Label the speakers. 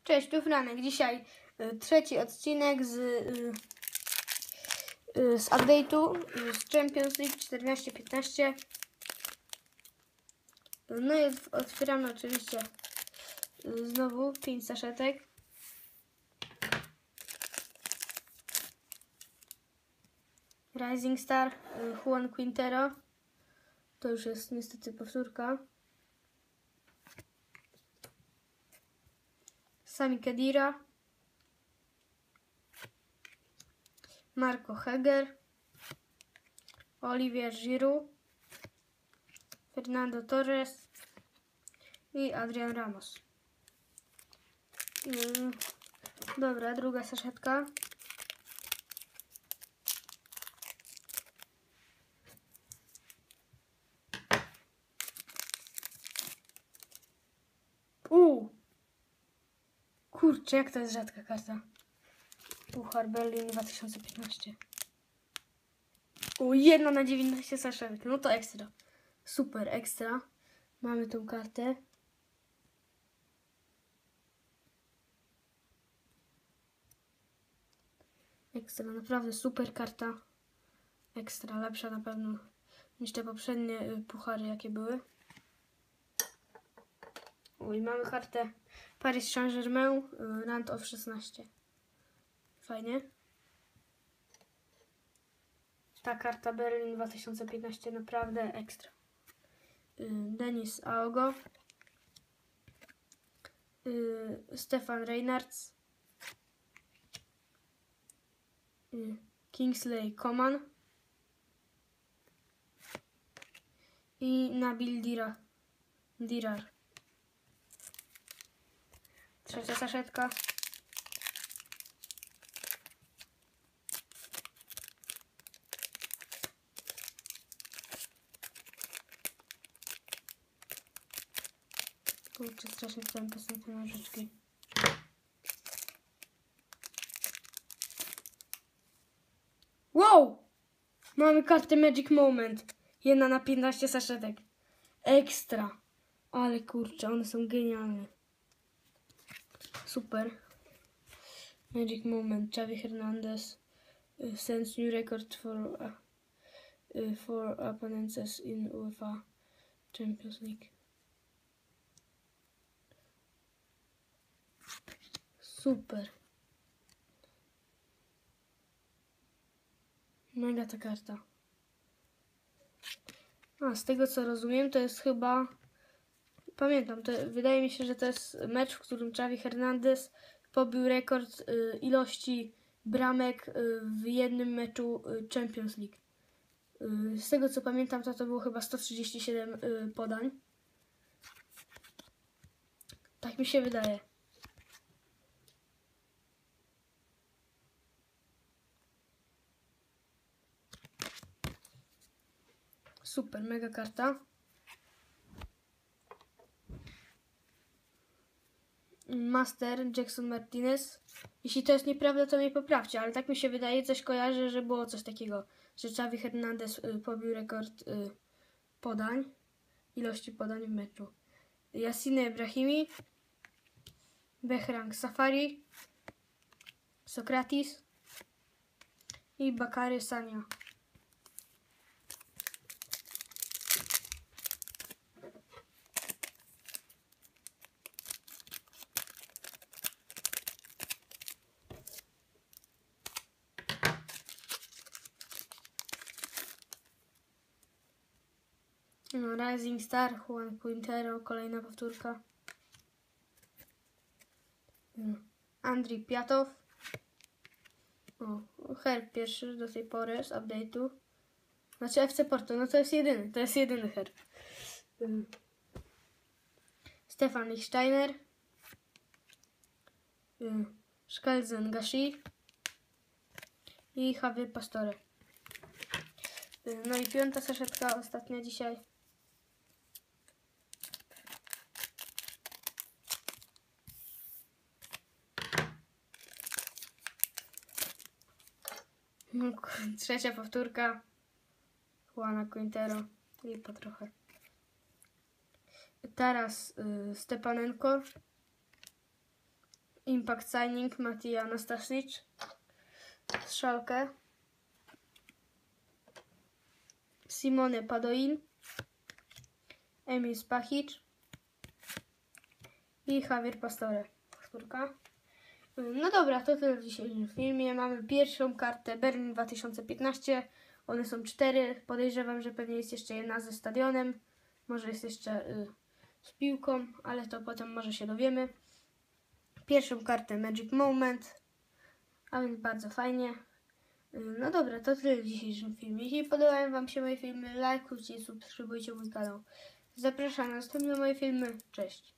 Speaker 1: Cześć, tu Franek. Dzisiaj trzeci odcinek z update'u z Champions League 14-15. No i otwieramy oczywiście znowu 5 saszetek. Rising Star, Juan Quintero. To już jest niestety powtórka. Sami Khedira, Marco Heger, Olivier Giroud, Fernando Torres i Adrian Ramos. Dobra, druga saszetka. Kurczę, jak to jest rzadka karta. Puchar Berlin 2015. 1 na 19 saszetek. No to ekstra. Super ekstra. Mamy tą kartę. Ekstra, naprawdę super karta. Ekstra, lepsza na pewno niż te poprzednie puchary, jakie były. I mamy kartę Paris Saint-Germain, Round of 16. Fajnie. Ta karta Berlin 2015 naprawdę ekstra. Denis Aogo, Stefan Reinards, Kingsley Coman i Nabil Dirar. Trzecia saszetka. Kurczę, strasznie chciałem postawić te nożyczki. Wow! Mamy kartę Magic Moment. 1 na 15 saszetek. Ekstra. Ale kurczę, one są genialne. Super. Magic Moment. Xavi Hernandez sends new record for opponents in UEFA Champions League. Super. Mega ta karta. A z tego co rozumiem, to jest chyba... Pamiętam, wydaje mi się, że to jest mecz, w którym Xavi Hernandez pobił rekord ilości bramek w jednym meczu Champions League. Z tego co pamiętam, to było chyba 137 podań. Tak mi się wydaje. Super, mega karta. Master Jackson Martinez. Jeśli to jest nieprawda, to mnie poprawcie, ale tak mi się wydaje, coś kojarzę, że było coś takiego, że Xavi Hernandez pobił rekord ilości podań w meczu. Yassine Brahimi, Behrang Safari, Sokratis i Bakary Sagna. No, Rising Star, Juan Quintero, kolejna powtórka. Andriy Piatow. Herb pierwszy do tej pory z update'u. Znaczy FC Porto, no to jest jedyny herb. Stefan Lichtsteiner. Shkelzen Gashi i Javier Pastore. No i 5. saszetka, ostatnia dzisiaj. Trzecia powtórka. Juana Quintero. Lipa trochę. Teraz Stepanenko. Impact Signing Matija Anastasic z Schalke. Simone Padoin, Emil Spahic i Javier Pastore. Powtórka. No dobra, to tyle w dzisiejszym filmie. Mamy pierwszą kartę Berlin 2015. One są 4. Podejrzewam, że pewnie jest jeszcze jedna ze stadionem. Może jest jeszcze z piłką, ale to potem może się dowiemy. Pierwszą kartę Magic Moment, a więc bardzo fajnie. No dobra, to tyle w dzisiejszym filmie. Jeśli podobają Wam się moje filmy, lajkujcie i subskrybujcie mój kanał. Zapraszam na następne moje filmy. Cześć!